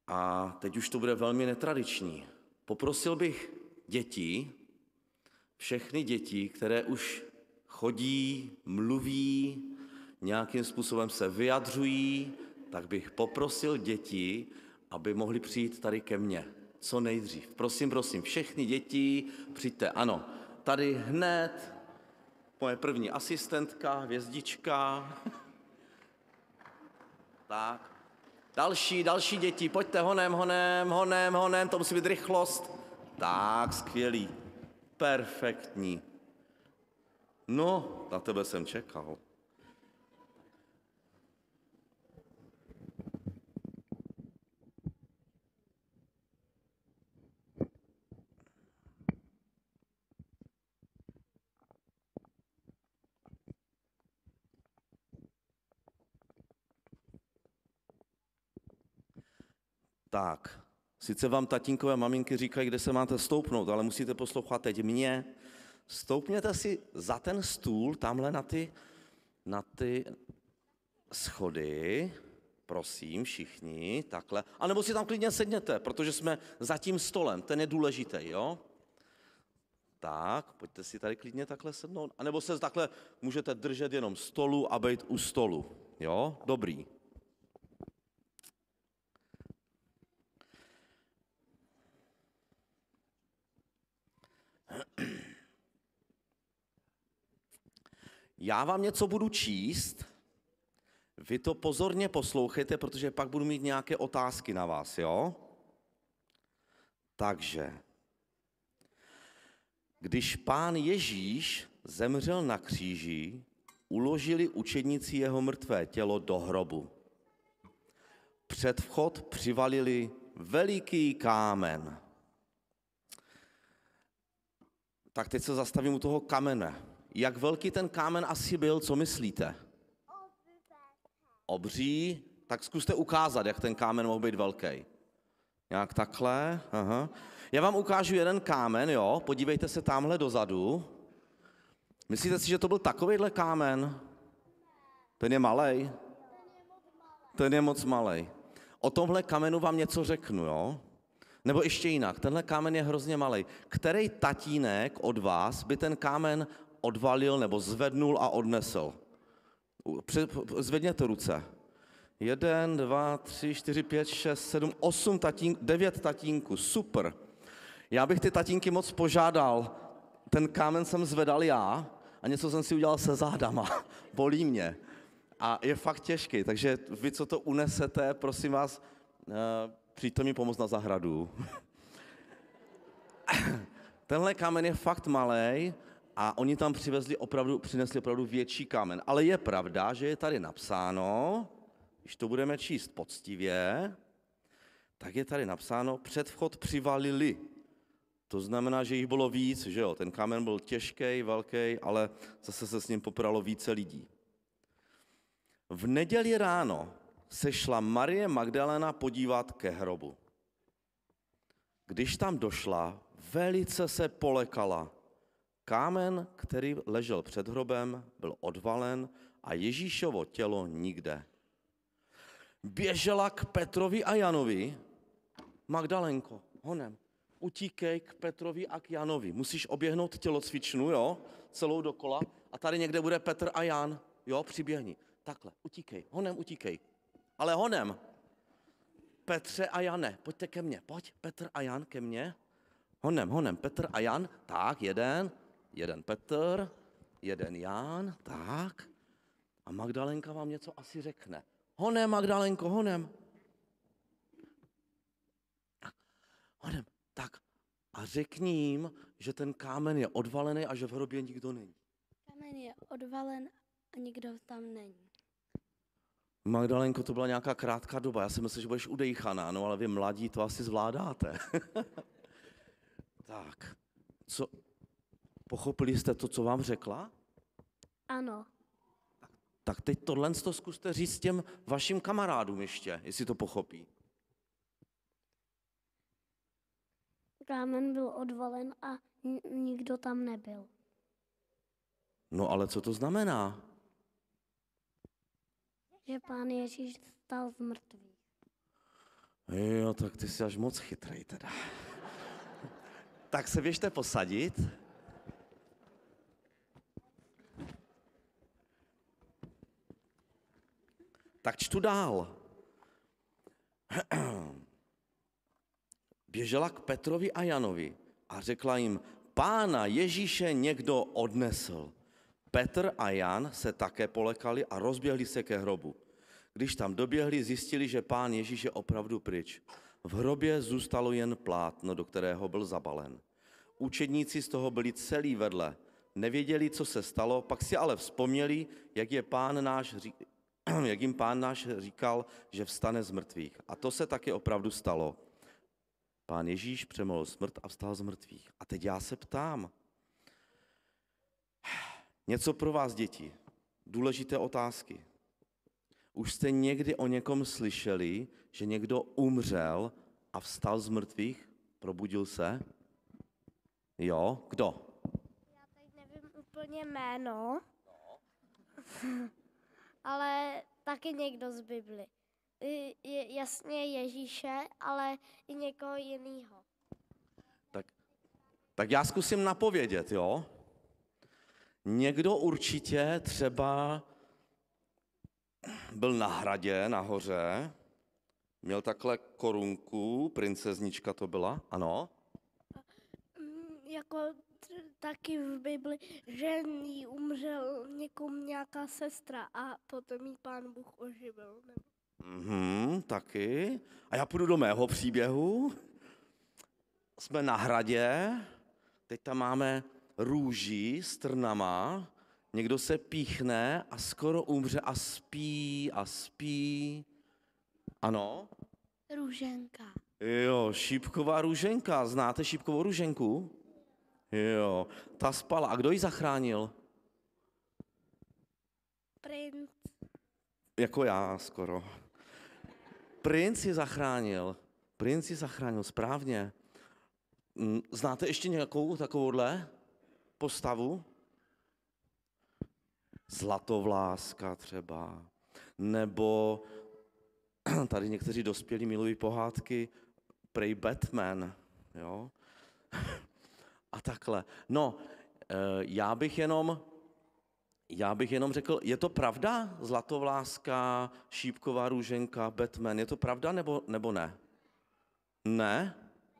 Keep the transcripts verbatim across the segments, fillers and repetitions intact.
A teď už to bude velmi netradiční. Poprosil bych děti, všechny děti, které už chodí, mluví, nějakým způsobem se vyjadřují, tak bych poprosil děti, aby mohli přijít tady ke mně. Co nejdřív. Prosím, prosím, všechny děti, přijďte. Ano, tady hned moje první asistentka, hvězdička. Tak. Další, další děti, pojďte honem, honem, honem, honem, to musí být rychlost. Tak, skvělý. Perfektní. No, na tebe jsem čekal. Tak, sice vám tatínkové maminky říkají, kde se máte stoupnout, ale musíte poslouchat teď mě. Stoupněte si za ten stůl, tamhle na ty, na ty schody, prosím, všichni, takhle. A nebo si tam klidně sedněte, protože jsme za tím stolem, ten je důležitý, jo? Tak, pojďte si tady klidně takhle sednout. A nebo se takhle můžete držet jenom stolu a být u stolu, jo? Dobrý. Já vám něco budu číst, vy to pozorně poslouchejte, protože pak budu mít nějaké otázky na vás, jo? Takže, když Pán Ježíš zemřel na kříži, uložili učedníci jeho mrtvé tělo do hrobu. Před vchod přivalili veliký kámen. Tak teď se zastavím u toho kamene. Jak velký ten kámen asi byl, co myslíte? Obří. Tak zkuste ukázat, jak ten kámen mohl být velký. Jak takhle? Aha. Já vám ukážu jeden kámen, jo? Podívejte se tamhle dozadu. Myslíte si, že to byl takovejhle kámen? Ten je malej? Ten je moc malej. O tomhle kamenu vám něco řeknu, jo? Nebo ještě jinak, tenhle kámen je hrozně malej. Který tatínek od vás by ten kámen odvalil nebo zvednul a odnesl? Zvedněte ruce. Jeden, dva, tři, čtyři, pět, šest, sedm, osm tatínků, devět tatínků, super. Já bych ty tatínky moc požádal, ten kámen jsem zvedal já a něco jsem si udělal se zádama, bolí mě. A je fakt těžký, takže vy, co to unesete, prosím vás, přijďte mi pomoct na zahradu. Tenhle kámen je fakt malej a oni tam přivezli opravdu, přinesli opravdu větší kámen. Ale je pravda, že je tady napsáno, když to budeme číst poctivě, tak je tady napsáno, před vchod přivalili. To znamená, že jich bylo víc, že jo, ten kámen byl těžký, velký, ale zase se s ním popralo více lidí. V neděli ráno se šla Marie Magdalena podívat ke hrobu. Když tam došla, velice se polekala. Kámen, který ležel před hrobem, byl odvalen a Ježíšovo tělo nikde. Běžela k Petrovi a Janovi. Magdalenko, honem, utíkej k Petrovi a k Janovi. Musíš oběhnout tělocvičnu, jo, celou dokola a tady někde bude Petr a Jan, jo, přiběhni. Takhle, utíkej, honem utíkej. Ale honem. Petře a Jane, pojďte ke mně, pojď, Petr a Jan ke mně. Honem, honem, Petr a Jan, tak, jeden, jeden Petr, jeden Jan, tak. A Magdalenka vám něco asi řekne. Honem, Magdalenko, honem. Honem, tak. A řekni jim, že ten kámen je odvalený a že v hrobě nikdo není. Kámen je odvalen a nikdo tam není. Magdalenko, to byla nějaká krátká doba. Já si myslím, že budeš udejchaná, no ale vy mladí to asi zvládáte. Tak, co, pochopili jste to, co vám řekla? Ano. Tak teď tohle to zkuste říct těm vašim kamarádům ještě, jestli to pochopí. Kámen byl odvalen a nikdo tam nebyl. No ale co to znamená? Že Pán Ježíš vstal z mrtvých. Jo, tak ty jsi až moc chytrej teda. Tak se běžte posadit. Tak čtu dál. Běžela k Petrovi a Janovi a řekla jim, Pána Ježíše někdo odnesl. Petr a Jan se také polekali a rozběhli se ke hrobu. Když tam doběhli, zjistili, že Pán Ježíš je opravdu pryč. V hrobě zůstalo jen plátno, do kterého byl zabalen. Učedníci z toho byli celý vedle. Nevěděli, co se stalo, pak si ale vzpomněli, jak, je pán náš, jak jim Pán náš říkal, že vstane z mrtvých. A to se taky opravdu stalo. Pán Ježíš přemohl smrt a vstal z mrtvých. A teď já se ptám. Něco pro vás, děti. Důležité otázky. Už jste někdy o někom slyšeli, že někdo umřel a vstal z mrtvých? Probudil se? Jo, kdo? Já teď nevím úplně jméno, ale taky někdo z Bibli. Je, jasně Ježíše, ale i někoho jiného. Tak, tak já zkusím napovědět, jo? Někdo určitě třeba byl na hradě, nahoře, měl takhle korunku, princeznička to byla, ano? Jako t- taky v Bibli, že jí umřel někomu nějaká sestra a potom jí Pán Bůh oživil. Nebo... Mhm, taky. A já půjdu do mého příběhu. Jsme na hradě, teď tam máme růži s trnama, někdo se píchne a skoro umře a spí a spí. Ano? Růženka. Jo, šípková růženka. Znáte šípkovou růženku? Jo, ta spala. A kdo ji zachránil? Princ. Jako já skoro. Princ ji zachránil. Princ ji zachránil, správně. Znáte ještě nějakou takovouhle postavu? Zlatovláska třeba. Nebo tady někteří dospělí milují pohádky prej Batman, jo? A takhle. No, já bych jenom, já bych jenom řekl, je to pravda? Zlatovláska, šípková růženka, Batman, je to pravda nebo, nebo ne? Ne?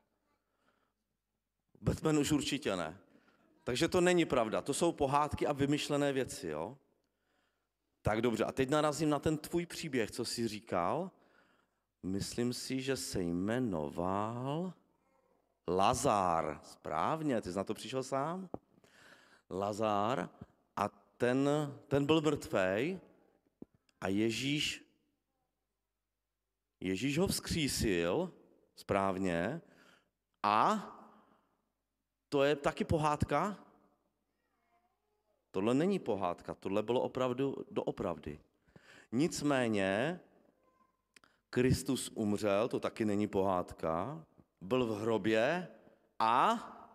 Batman už určitě ne. Takže to není pravda, to jsou pohádky a vymyšlené věci, jo? Tak dobře, a teď narazím na ten tvůj příběh, co jsi říkal. Myslím si, že se jmenoval Lazár. Správně, ty jsi na to přišel sám? Lazár a ten, ten byl mrtvej a Ježíš, Ježíš ho vzkřísil, správně, a to je taky pohádka? Tohle není pohádka, tohle bylo opravdu doopravdy. Nicméně Kristus umřel, to taky není pohádka, byl v hrobě a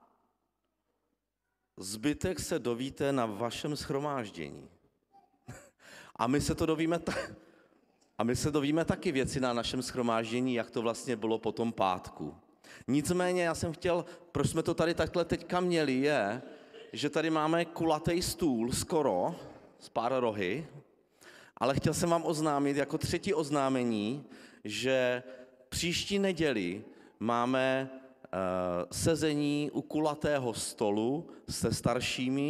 zbytek se dovíte na vašem shromáždění. A my se to dovíme, ta- a my se dovíme taky věci na našem shromáždění, jak to vlastně bylo po tom pátku. Nicméně já jsem chtěl, proč jsme to tady takhle teďka měli, je, že tady máme kulatý stůl skoro, s pár rohy, ale chtěl jsem vám oznámit jako třetí oznámení, že příští neděli máme uh, sezení u kulatého stolu se staršími